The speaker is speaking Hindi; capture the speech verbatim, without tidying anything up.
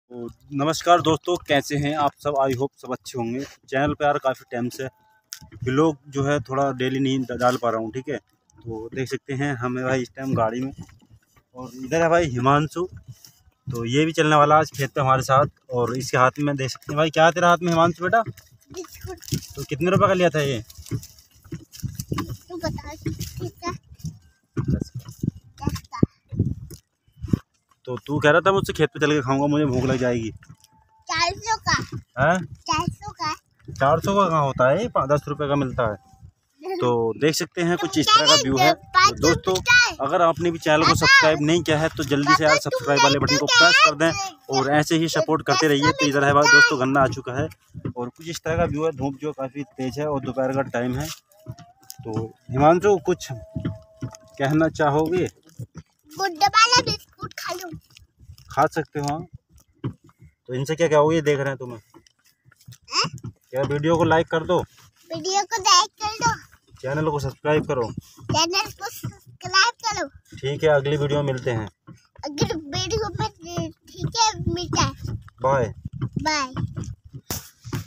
तो नमस्कार दोस्तों, कैसे हैं आप सब। आई होप सब अच्छे होंगे। चैनल पे यार काफ़ी टाइम से ब्लॉग जो है थोड़ा डेली नहीं डाल पा रहा हूँ, ठीक है। तो देख सकते हैं हमें भाई इस टाइम गाड़ी में, और इधर है भाई हिमांशु। तो ये भी चलने वाला आज खेत पे हमारे साथ, और इसके हाथ में देख सकते हैं भाई, क्या है तेरा हाथ में हिमांशु बेटा? तो कितने रुपए का लिया था ये? तू बता। तो तू कह रहा था मुझसे खेत पे चल के खाऊंगा, मुझे भूख लग जाएगी। चार सौ का है? चार सौ का चार सौ का कहाँ होता है, दस रुपए का मिलता है। तो देख सकते हैं कुछ इस तरह का व्यू है। तो दोस्तों, अगर आपने भी चैनल को सब्सक्राइब नहीं किया है तो जल्दी से यार सब्सक्राइब वाले बटन को प्रेस कर दें, और ऐसे ही सपोर्ट करते रहिए। तो इधर है भाई दोस्तों, गन्ना आ चुका है, और कुछ इस तरह का व्यू है। धूप जो काफ़ी तेज है और दोपहर का टाइम है। तो हिमांशु, कुछ कहना चाहोगे? गुड्डे वाला बिस्कुट खा लो। खा सकते हो। तो इनसे क्या कहोगे, देख रहे हैं तुम्हें? क्या वीडियो को लाइक कर दो, वीडियो को लाइक कर दो, चैनल को सब्सक्राइब करो, चैनल को सब्सक्राइब करो। ठीक है, अगली वीडियो में मिलते हैं। अगर वीडियो में ठीक है, मिलता है। Bye bye.